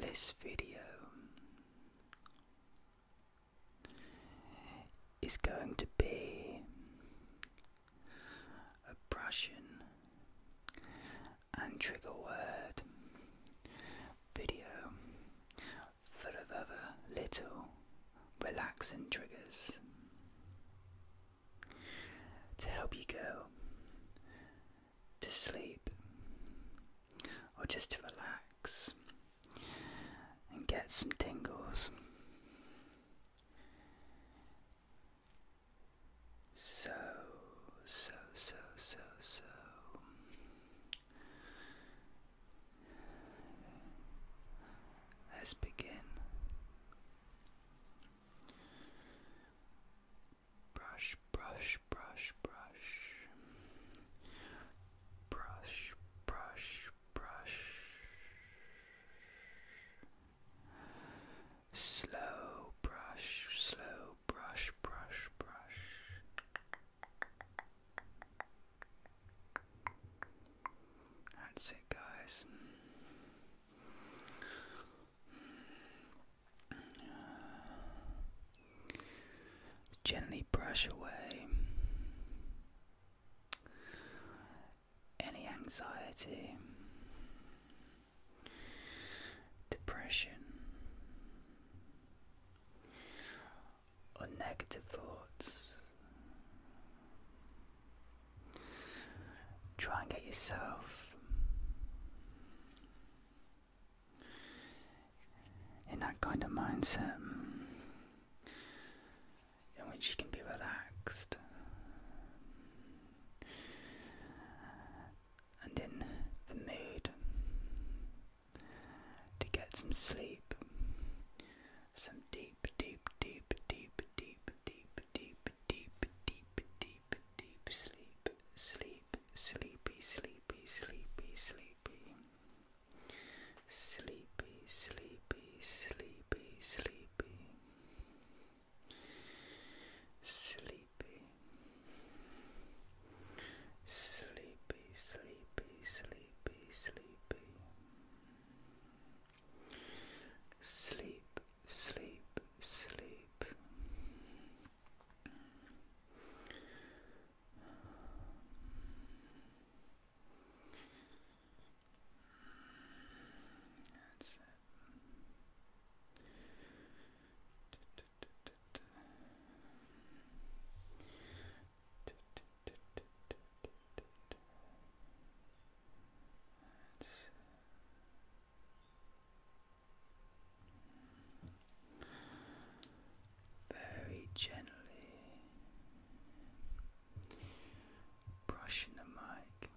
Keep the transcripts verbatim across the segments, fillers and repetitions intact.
This video is going to be a brushing and trigger word video full of other little relaxing triggers to help you go to sleep or just to relax and get some tingles. So, so, so, so, so let's begin. Brush, brush, brush, brush. Brush, brush, brush. Slow brush, slow brush, brush, brush. That's it, guys. Gently brush away any anxiety, depression, or negative thoughts. Try and get yourself in that kind of mindset in which you can be relaxed and in the mood to get some sleep, some deep, deep, deep, deep, deep, deep, deep, deep, deep, deep, deep sleep, sleep, sleepy, sleepy, sleepy, sleepy, sleepy, sleepy, sleepy, sleepy, sleepy, sleepy, sleepy, sleepy, sleepy, sleep, sleep, sleep. That's it. Very gently brushing the mic,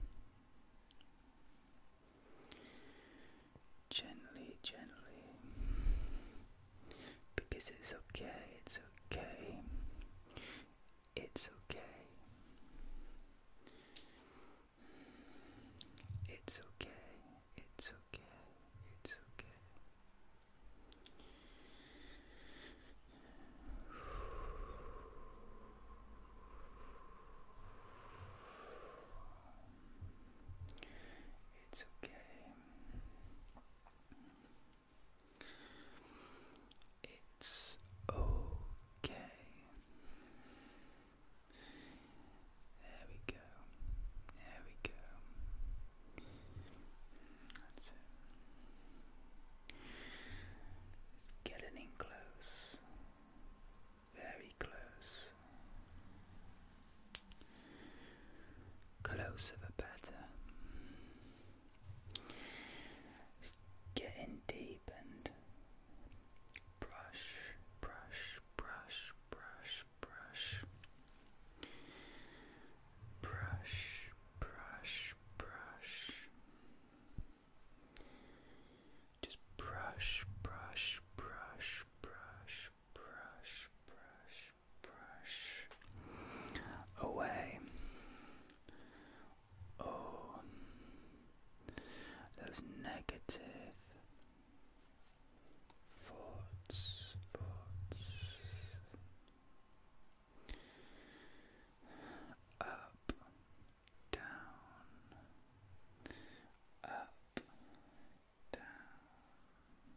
gently, gently, because it's okay, it's okay, it's okay, it's okay, it's okay, it's okay. It's okay. It's okay. There we go. There we go. That's it. It's getting in close. Very close. Closer the better. Just get in deep and brush, brush, brush, brush, brush. Brush, brush, brush. Just brush, brush, brush, brush, brush, brush, brush. Away. Oh, those negative thoughts, thoughts. Up, down, up, down.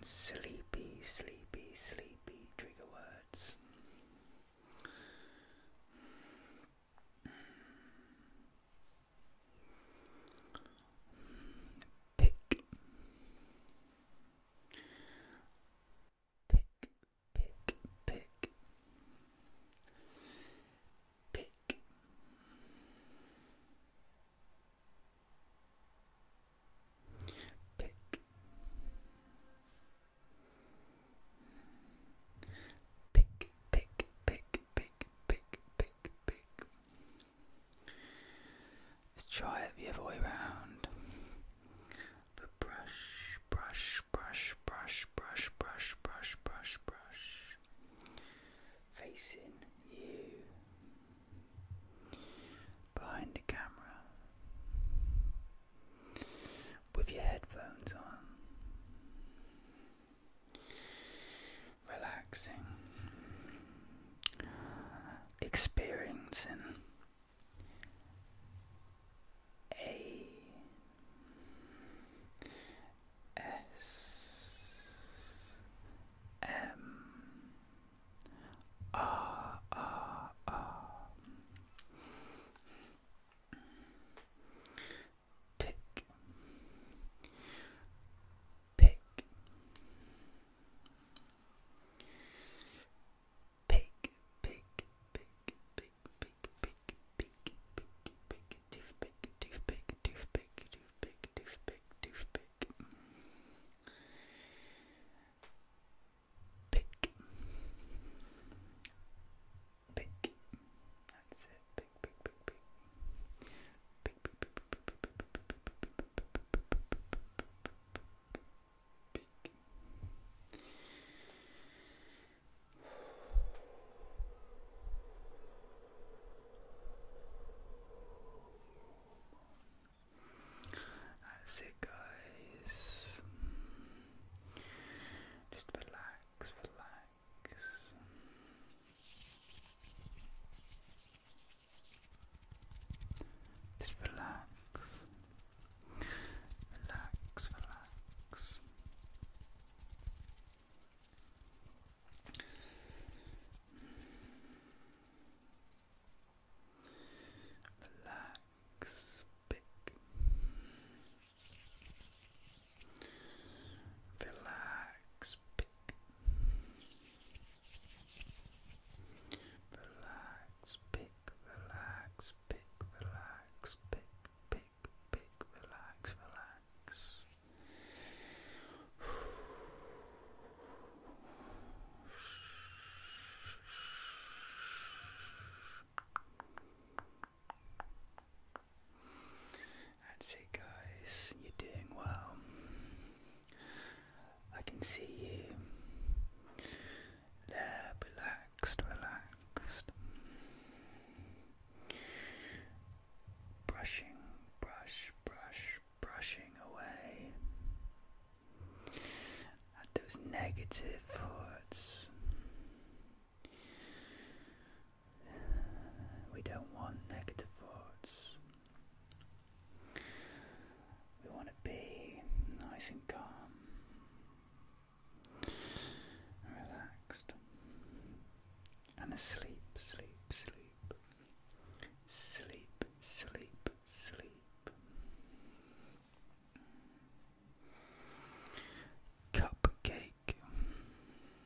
sleepy, sleepy, sleepy trigger words. Pick, pick, pick, pick, pick, pick, pick, pick, pick, pick, pick, pick, pick. Let's try it the other way round. But brush, brush, brush, brush, brush, brush, brush, brush, brush. Facing you. Behind the camera. With your headphones on. Relaxing. Experiencing A S M R R R. Pick, pick, pick, pick, pick, pick, pick, pick, pick, pick, toothpick, toothpick, toothpick, toothpick, toothpick, toothpick. Pick, pick. That's it. Pick, pick, pick, pick. Pick, pick, pick, pick, pick, pick, pick, pick, pick. That's it, guys. Just relax, relax. Just relax. Relax, relax. Relax, pick. Relax, pick. Relax, pick, relax, pick, relax, pick, pick, pick, relax, relax. That's it, guys. You're doing well. I can see you there, relaxed, relaxed. Brushing, brush, brush, brushing away at those negative thoughts. We don't want negative thoughts. We want to be nice and calm, relaxed, and asleep, sleep, sleep, sleep, sleep, sleep. Cupcake,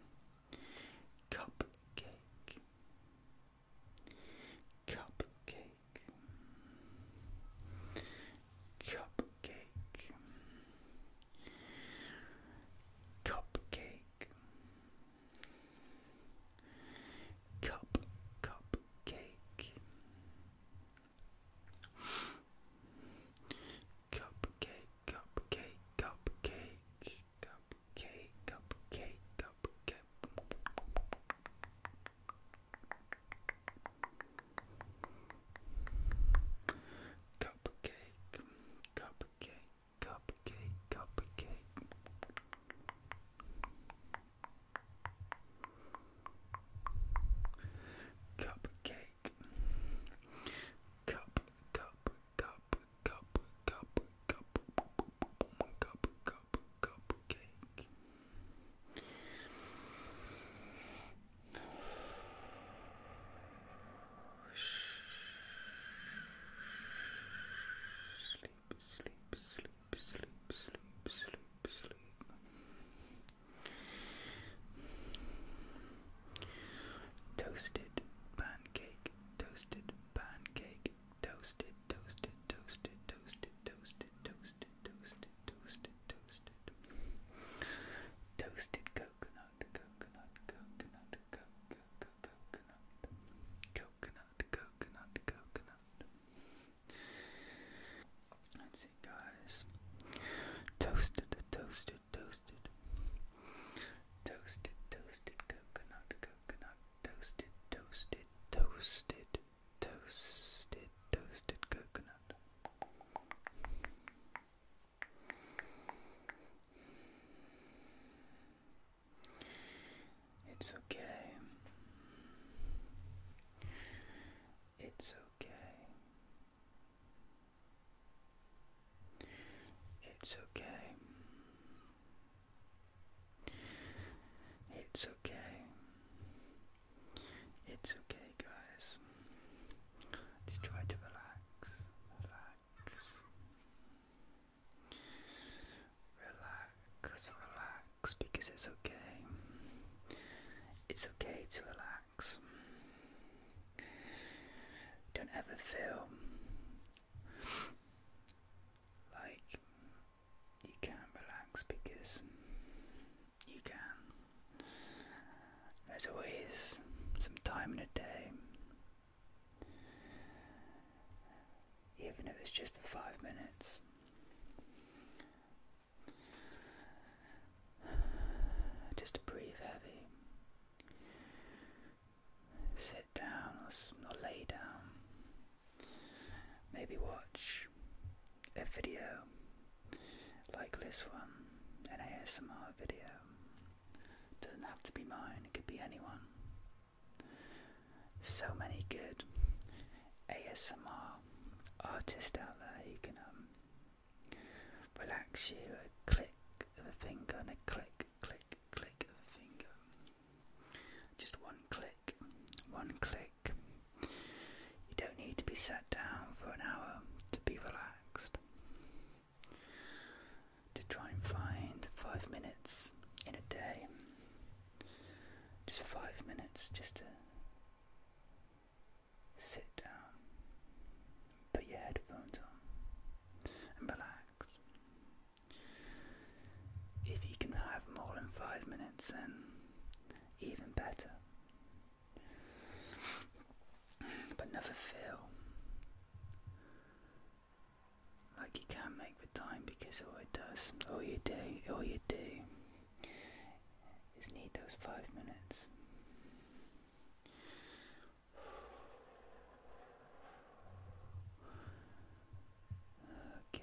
there's always some time in a day, even if it's just for five minutes. Just to breathe heavy, sit down or, or lay down, maybe watch a video like this one, an A S M R video. Doesn't have to be mine, it could be anyone. So many good A S M R artists out there who can um, relax you. A click of a finger and a click, click, click of a finger. Just one click, one click. You don't need to be sat down for an hour to be relaxed. To try and find five minutes in a day. Just five minutes just to sit down, put your headphones on and relax. If you can have more than five minutes, then even better. But never feel like you can't make the time, because all it does, all you do, all you do is need those five minutes. Okay.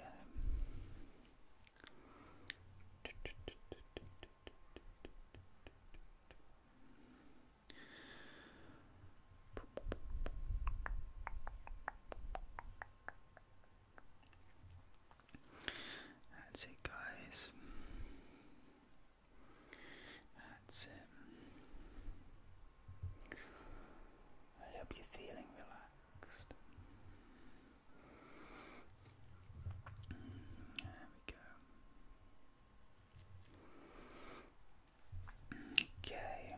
That's it, guys. That's it. I hope you're feeling relaxed. There we go. Okay.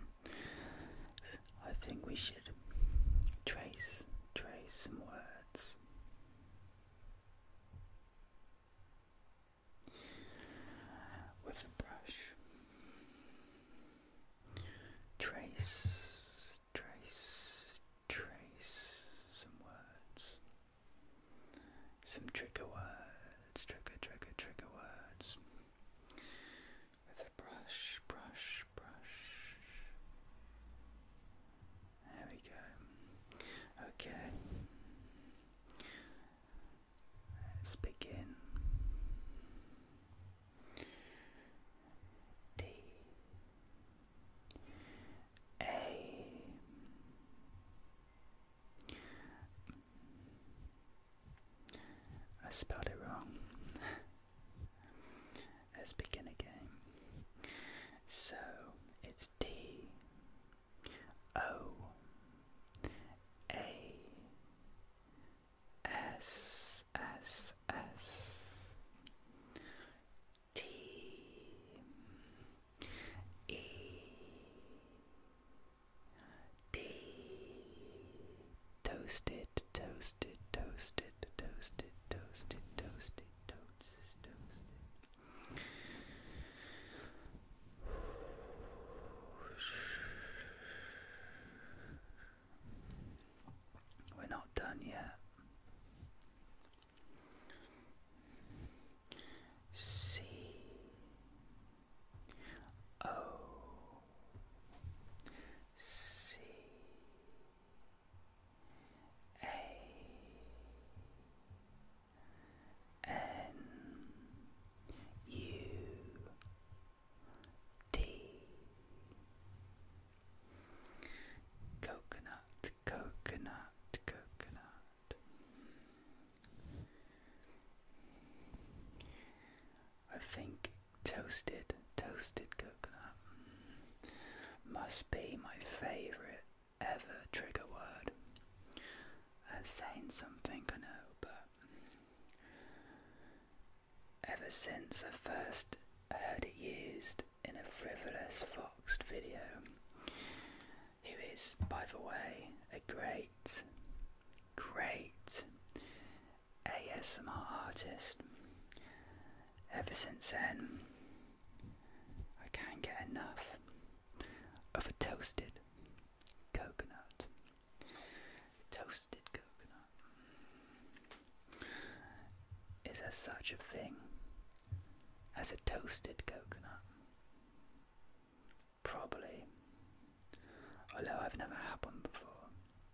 I think we should trace, trace some words. With a brush. Trace, trace, trace some words. Some trigger words, trigger, trigger, trigger words. With a brush, brush, brush. There we go. Okay. Let's begin. D A I spelled it wrong. Let's begin again. So it's D O A S S S T E D. Toasted, toasted, toasted, toasted, toasted, toasted, toasted, toasted. We're not done yet. C O C A N U D. Coconut, coconut, coconut. I think toasted, toasted coconut must be my favourite ever trigger word. That's saying something, I know, but ever since I first heard it used in a Frivolous Foxed video, who is, by the way, a great, great A S M R artist, ever since then I can't get enough of a toasted coconut. Toasted coconut. Is there such a thing as a toasted coconut? Probably. Although I've never had one before.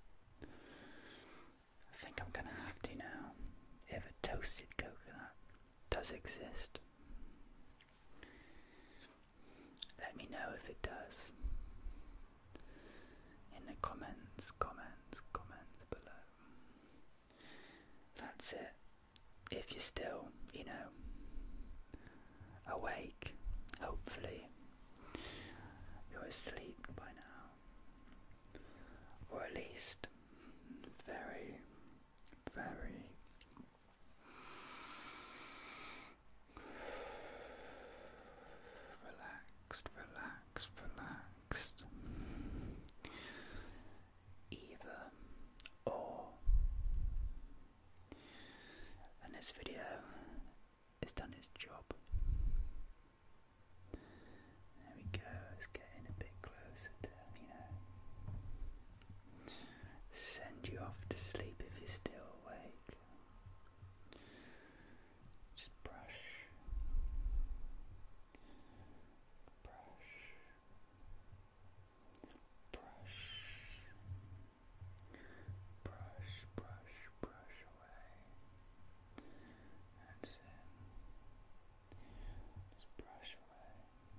I think I'm gonna have to now, if a toasted coconut does exist. Let me know if it does. In the comments, comments, comments below. That's it. If you're still, you know, awake, hopefully you're asleep by now. Or at least very, very relaxed, relaxed, relaxed. Either or. And this video has done its job. There we go, it's getting a bit closer to, you know, send you off to sleep if you're still awake. Just brush, brush, brush, brush, brush, brush away. That's it. Just brush away.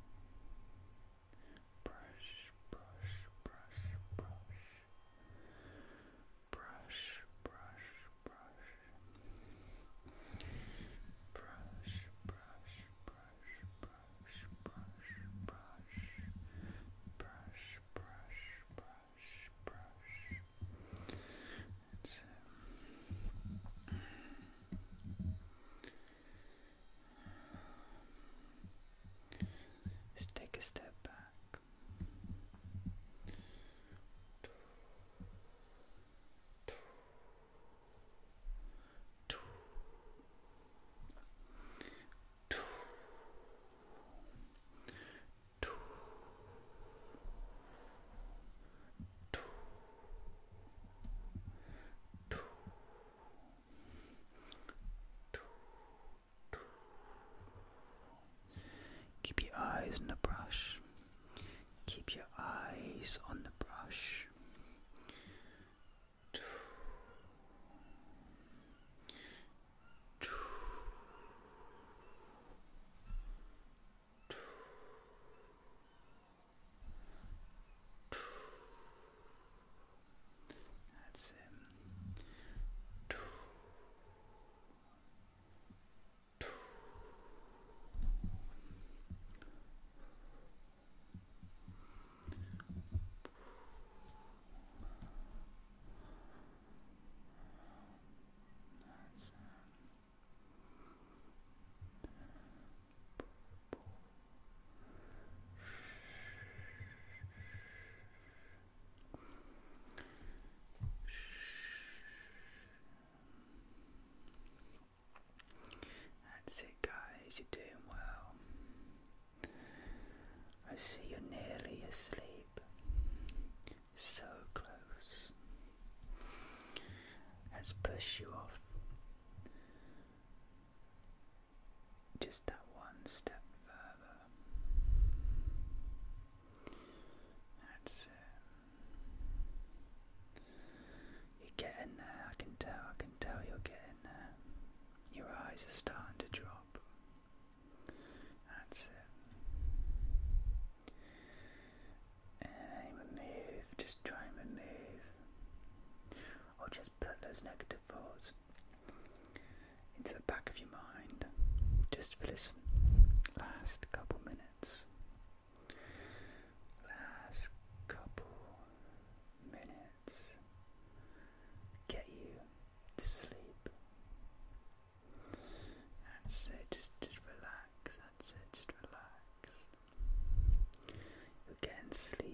Brush, brush, brush, brush. Brush, brush, brush. Brush, brush, brush, brush, brush, brush. Brush, brush, brush, brush. That's it. Just take a step back. Keep your eyes on the brush. Keep your eyes on the brush. That's it. That's it, guys, you're doing well. I see you're nearly asleep. So close. Let's push you off just that one step further. That's it. You're getting there, I can tell, I can tell you're getting there. Your eyes are starting to drop. That's it. And remove, just try and remove. Or just put those negative thoughts into the back of your mind. Just for this last couple minutes. Last couple minutes. Get you to sleep. That's it, just, just relax, that's it, just relax. You're getting sleepy.